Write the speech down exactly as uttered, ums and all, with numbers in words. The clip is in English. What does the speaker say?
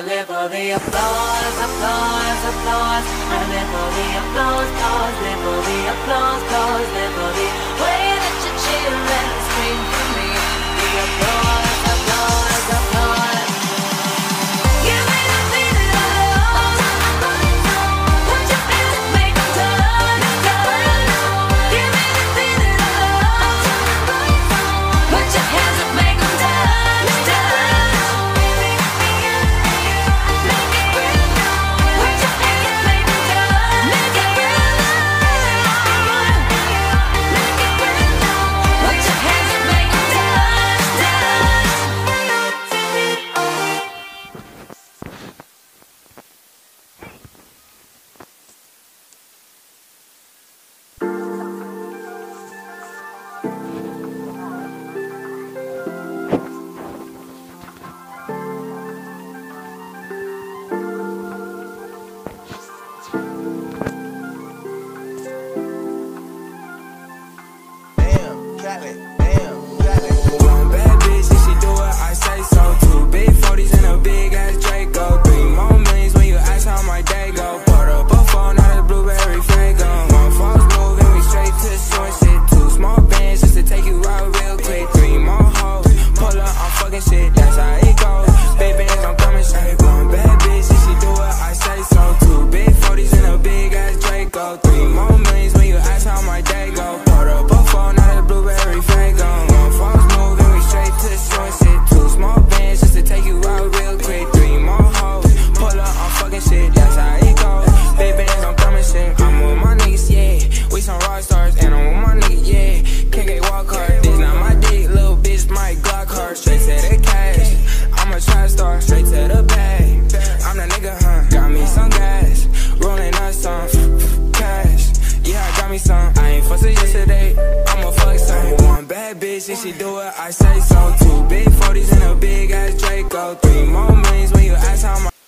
live for the applause, applause, applause. I live for the applause, applause, live for the applause, applause, live for the way that you cheer and scream for me. The applause, applause, applause. Give me the feeling of love. Put your hands up, make them touch, touch. Give me the feeling of love. Put your hands up, make them touch, touch. One bad bitch, if she do it, I say so. Two big forties and a big ass Draco. Three more millions when you ask how my day go. Put up a phone, not a blueberry Fago. One false move and we straight to the short shit. Two small bands just to take you out real quick. Three more hoes, pull up, I'm fucking shit, that's how it goes. Big bands, I'm coming straight. One bad bitch, if she do it, I say so. Two big forties and a big ass Draco. Three more millions when you ask how my day go. Put up a phone, not a blueberry Fago. One false move and we straight to the short shit. Two small bands just to take you out real quick. Three more hoes, pull up, I'm fucking shit, that's how it goes. Big bands, I'm coming shit. I'm with my niggas, yeah. We some rock stars, and I'm with my niggas, yeah. Can't get walk hard, this not my dick, little bitch, my Glock hard. Straight to the cash, I'm a trap star, straight to the bag. I'm that nigga, huh? Got me some gas, rolling up some cash. Yeah, I got me some. I ain't fussing yesterday, I'ma fuck some. One bad bitch, if she do it, I say so. Two big forties and a big ass Draco. Three more millions when you ask how my